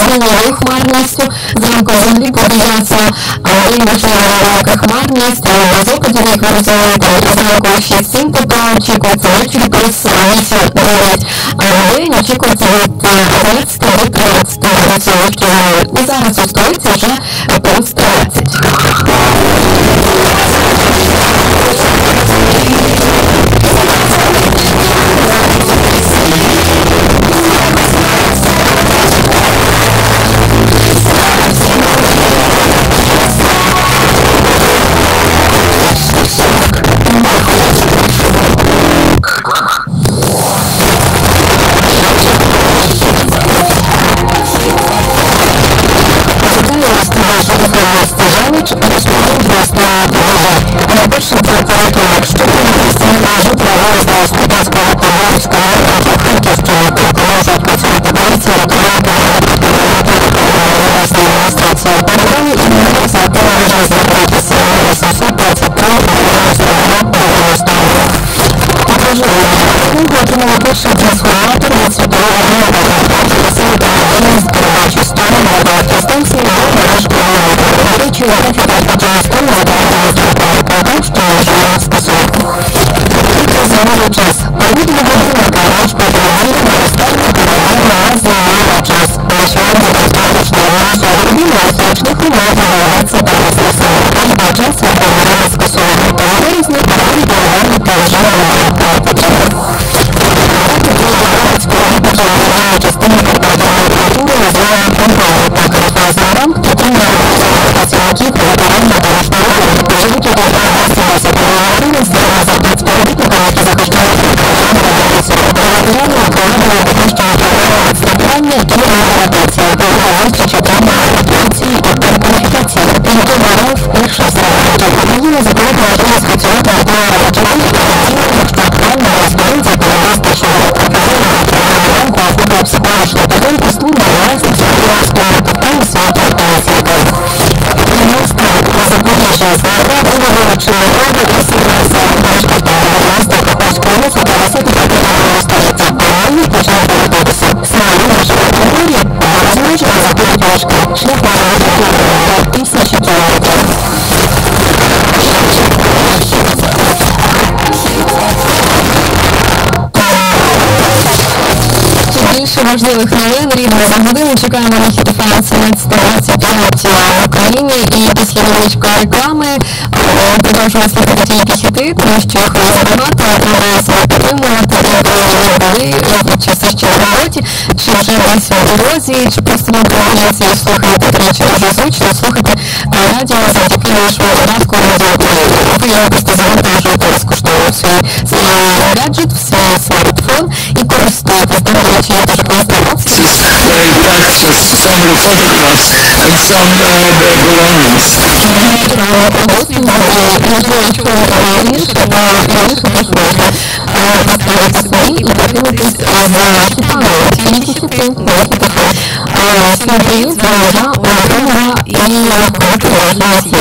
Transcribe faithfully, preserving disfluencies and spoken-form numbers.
лінійною хмарністю, зранку землі подається і можливо хмарність, безопадів, як ви розумієте, зранку шість сім тепла, очікується ввечері плюс вісім дев'ять, а день очікується від одинадцяти до тринадцяти градусів. І зараз у столиці вже плюс тринадцять. Найбільше прокуратура, якщо поліцейські можуть проводити господарського товариства, що допоможуть працювати поліції, рятувати адміністрацію контролю і міністрація може звертатися на вісімсот двадцять три дев'яносто дев'яносто. Також Україна отримала перший трансформатор від світового ринку, який дозволяє передачу сторони до автостанції до мереж проводити. До речі, графіка почала сторони задавати продукт, що вже скасовано. І змінили час. Провідний годинника наш програмі використання передає на змінили час. Почали достаточно нашої години, а точних умов доведеться перезаписати. Аж час відповідає скасовано. Тому різні програмі перевернути вже не потрібно. Частини корпоративної культури розвиває компанії та корпоративним, підтримує працівників приготування та розпорядку, живуть у корпорації засобової здійснення зарплат співробітникам, які захищають корпоративну позицію. Приготування проводили підвищення програми відставляння і реабілітації, проводили читання адаптації та перекваліфікації. Підготували вперше в середньо. Україна закладає можливість працювати на двоє робочих операційних штатування розповідь законодавства щодо професійного програмку або психологічної підтримки служби власних співробітницької питань світу та освіти. Міністр Запоріжжя СВР було вилучено ради і сімнадцять транспорту дев'яносто Каховської вулиці та висоти популярного столиця. Половину почали повертатися. Саме наша категорія розмежена заходить важко. Шлях може бути до тисячі кілометрів. Більше важливих новин рівно за годину чекаємо на Хіт-ефем сімнадцять двадцять п'ять в Україні, і після невеличкої реклами продовжуємо слухати тільки хіти, тому що їх багато, треба себе підтримувати, були чи все ще в роботі, чи вже десь у дорозі, чи просто на українці слухаєте, чи дуже звично слухати радіо завдяки нашому додатку радіо. Ви просто завантажуєте безкоштовно свій гаджет, свій смартфон і користуєтесь. До речі, є дуже класна опція. Very precious, some of the photographs and some uh, their belongings. Смотри, глаза, у и